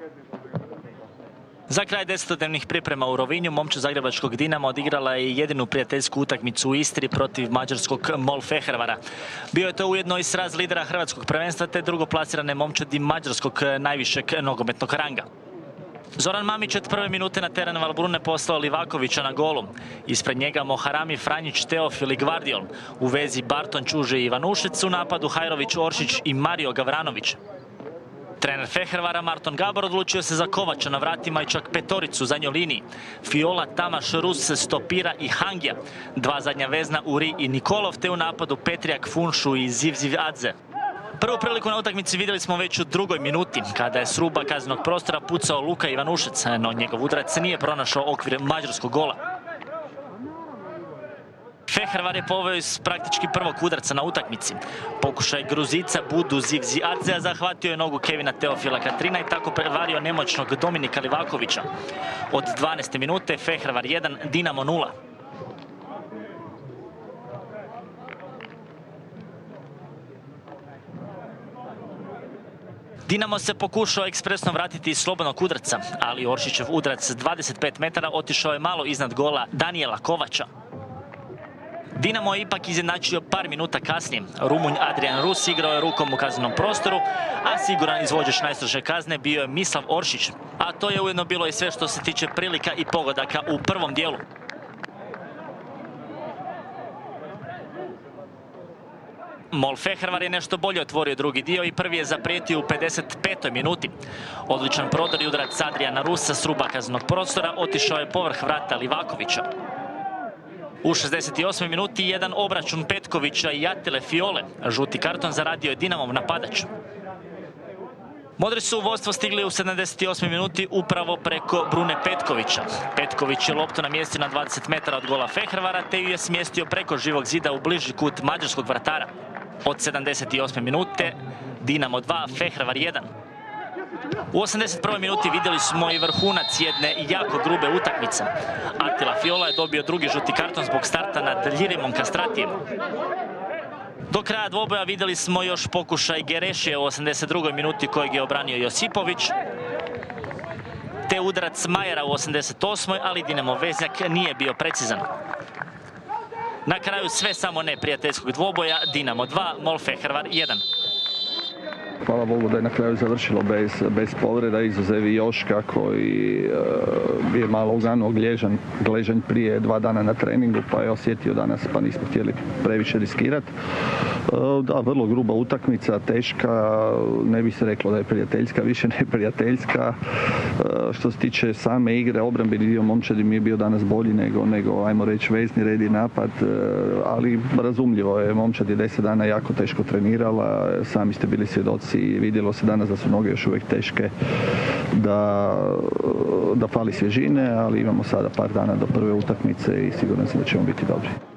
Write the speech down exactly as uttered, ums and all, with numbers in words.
Za kraj desetodnevnih priprema u Rovinju momčad zagrebačkog Dinama odigrala je jedinu prijateljsku utakmicu u Istri protiv mađarskog Mol Fehervara. Bio je to ujedno i sraz lidera hrvatskog prvenstva te drugoplasirane momčadi mađarskog najvišeg nogometnog ranga. Zoran Mamić od prve minute na teren Valbrune poslao Livakovića na golu. Ispred njega Moharami, Franjić, Teofil i Gvardiol. U vezi Barton, Čuže i Ivanušec, u napadu Hajrović, Oršić i Mario Gavranović. Trener Fehervara Marton Gabor odlučio se za Kovača na vratima i čak petoricu u zadnjoj liniji. Fiola, Tamaš, Rus, Stopira i Hangija. Dva zadnja vezna Uri i Nikolov, te u napadu Petrijak, Funšu i Zivziv Adze. Prvu priliku na utakmici vidjeli smo već u drugoj minuti, kada je s ruba kaznenog prostora pucao Luka Ivanušec, no njegov udarac nije pronašao okvir mađarskog gola. Fehervar je poveo iz praktički prvog udarca na utakmici. Pokušaj Gruzica Budu Zivzi Adzea zahvatio je nogu Kevina Teofila Katrina i tako prevario nemoćnog Dominika Livakovića. Od dvanaeste minute Fehervar jedan, Dinamo nula. Dinamo se pokušao ekspresno vratiti iz slobodnog udarca, ali Oršićev udarac s dvadeset pet metara otišao je malo iznad gola Danijela Kovača. Dinamo je ipak izjednačio par minuta kasnije. Rumunj Adrian Rus igrao je rukom u kaznenom prostoru, a siguran izvođač najstrože kazne bio je Mislav Oršić. A to je ujedno bilo i sve što se tiče prilika i pogodaka u prvom dijelu. Mol Fehervar je nešto bolje otvorio drugi dio i prvi je zaprijetio u pedeset petoj minuti. Odličan prodor i udarac Adriana Rusa s ruba kaznenog prostora otišao je povrh vrata Livakovića. U šezdeset osmoj minuti jedan obračun Petkovića i Atile Fiole. Žuti karton zaradio je Dinamov napadač. Modri su u vodstvo stigli u sedamdeset osmoj minuti upravo preko Brune Petkovića. Petković je loptu namjestio na dvadeset metara od gola Fehervara te ju je smjestio preko živog zida u bliži kut mađarskog vratara. Od sedamdeset osme minute Dinamo dva, Fehervar jedan. U osamdeset prvoj minuti vidjeli smo i vrhunac jedne jako grube utakmice. Attila Fiola je dobio drugi žuti karton zbog starta nad Ljirimom Kastratijem. Do kraja dvoboja vidjeli smo još pokušaj Gerešije u osamdeset drugoj minuti kojeg je obranio Josipović, te udarac Majera u osamdeset osmoj ali Dinamo Veznjak nije bio precizan. Na kraju sve samo ne prijateljskog dvoboja, Dinamo dva, Mol Fehervar jedan. Hvala Bogu da je na kraju završilo bez, bez povreda, izuzev i Joška koji uh, je malo uganuo gležanj, gležanj prije dva dana na treningu pa je osjetio danas pa nismo htjeli previše riskirati. Uh, da, vrlo gruba utakmica, teška, ne bi se reklo da je prijateljska, više neprijateljska. Uh, što se tiče same igre, obrambeni dio momčadi mi je bio danas bolji nego, nego ajmo reći, vezni red i napad, uh, ali razumljivo je, momčad je deset dana jako teško trenirala, sami ste bili svjedoci i vidjelo se danas da su noge još uvijek teške, da, da fali svježine, ali imamo sada par dana do prve utakmice i siguran sam da ćemo biti dobri.